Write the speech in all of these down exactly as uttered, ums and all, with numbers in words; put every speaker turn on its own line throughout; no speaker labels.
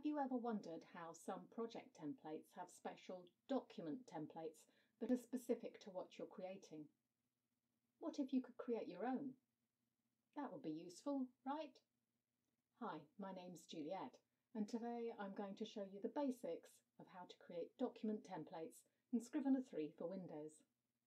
Have you ever wondered how some project templates have special document templates that are specific to what you're creating? What if you could create your own? That would be useful, right? Hi, my name's Juliet, and today I'm going to show you the basics of how to create document templates in Scrivener three for Windows.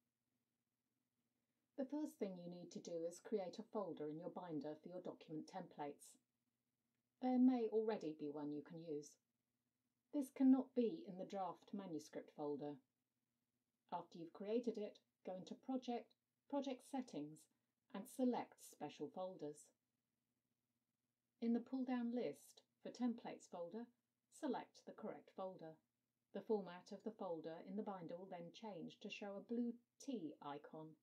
The first thing you need to do is create a folder in your binder for your document templates. There may already be one you can use. This cannot be in the draft manuscript folder. After you've created it, go into Project, Project Settings, and select Special Folders. In the pull-down list for Templates folder, select the correct folder. The format of the folder in the binder will then change to show a blue T icon.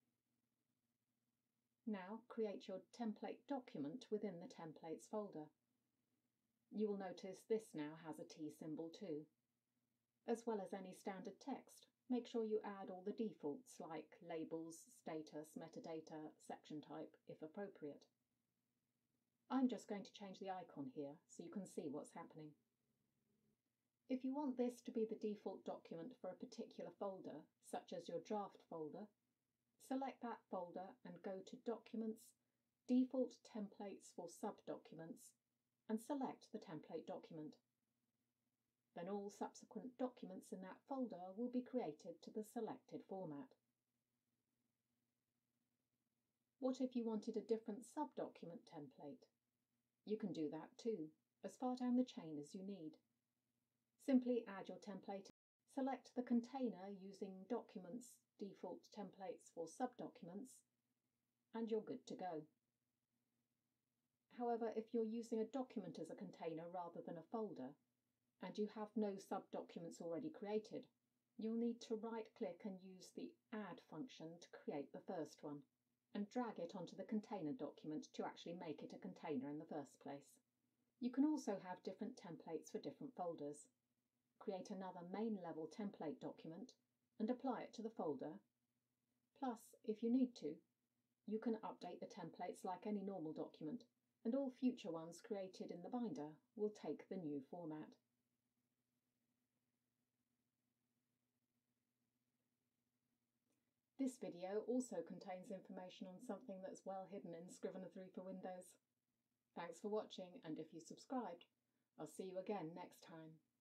Now create your template document within the Templates folder. You will notice this now has a T symbol too. As well as any standard text, make sure you add all the defaults like labels, status, metadata, section type if appropriate. I'm just going to change the icon here so you can see what's happening. If you want this to be the default document for a particular folder, such as your draft folder, select that folder and go to Documents, Default Templates for Subdocuments, and select the template document. Then all subsequent documents in that folder will be created to the selected format. What if you wanted a different subdocument template? You can do that too, as far down the chain as you need. Simply add your template, select the container using Documents, Default Templates for Subdocuments, and you're good to go. However, if you're using a document as a container rather than a folder, and you have no subdocuments already created, you'll need to right-click and use the Add function to create the first one, and drag it onto the container document to actually make it a container in the first place. You can also have different templates for different folders. Create another main-level template document and apply it to the folder. Plus, if you need to, you can update the templates like any normal document, and all future ones created in the binder will take the new format. This video also contains information on something that's well hidden in Scrivener three for Windows. Thanks for watching, and if you subscribed, I'll see you again next time.